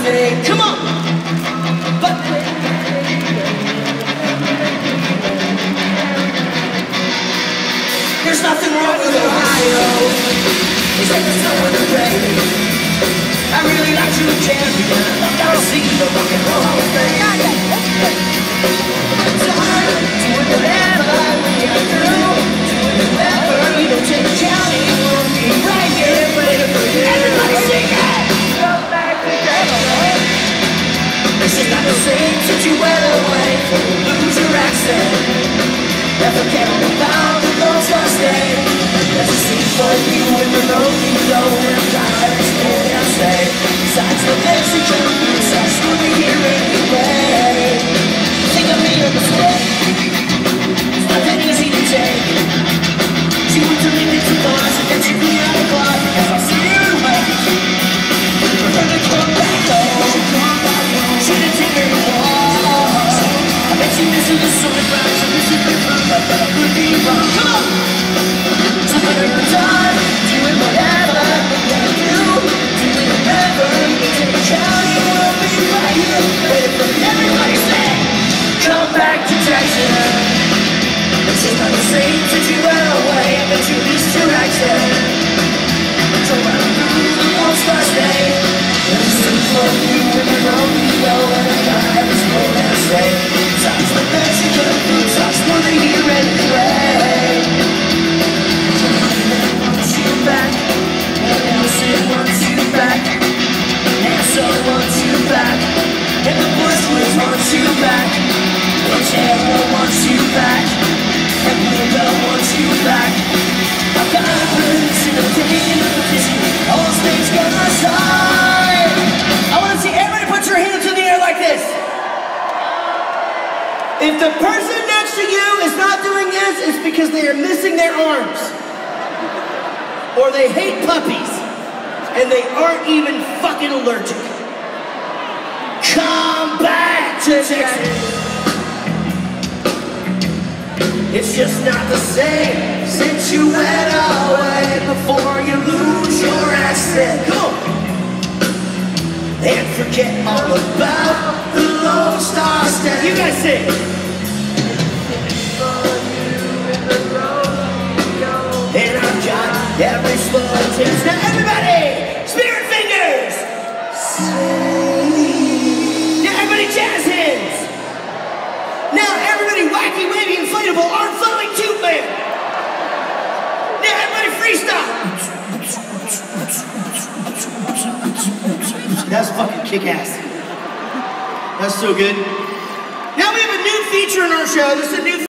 me. Come on. But there's nothing wrong with Ohio. It's like the snow and the rain. I really like you, champion. I'll see the rock and roll Hall of Fame. Time to whatever we are through. To whatever you don't take county. We'll be right here waiting for you. Everybody sing it. Come back together. This is not the same since you went away. Lose your accent. Never care about the Lord's last day. Let's sing for you in the lonely glow. And I'm tired of staying outside. Besides the Mexican roots, I still be here anyway. Think I made a mistake. It's not that easy to take. She went to leave me too fast, and then she blew out the clock. As I see her away, for her to come back home. She didn't take very long. I bet she misses the sunrise. She misses the fun, but I could be wrong. Come on! So put her time, doing whatever we gotta do. Doing whatever we take a county. We'll be right here, waiting for everybody say, come back to Texas. This is not the same since you went away, but you missed your accent. So run through the most last day. Let's sing for you in the lonely glow. And I got this road and say, besides the Mexican food, sauce for the year anyway. So Monday wants you back, and Nelson wants you back, Nassau wants you back, and the Bushwoods wants you back, Montana wants you back, and Bluebell wants you back. I've got a person of taking a petition, all states got my side. I want to see everybody put your hands in the air like this. If the person next to you is not doing this, it's because they are missing their arms. Or they hate puppies. And they aren't even fucking allergic. Come back to Texas. It's just not the same since you went away. Before you lose your accent. Come on. And forget all about the Lone Star State. You guys sing. And I've got every slow tense. Now everybody, spirit fingers. Now everybody jazz hands. Now everybody wacky, wavy, inflatable, arm flowing tube man. Now everybody freestyle. That's fucking kick-ass. That's so good. Now we have a new feature in our show. This is a new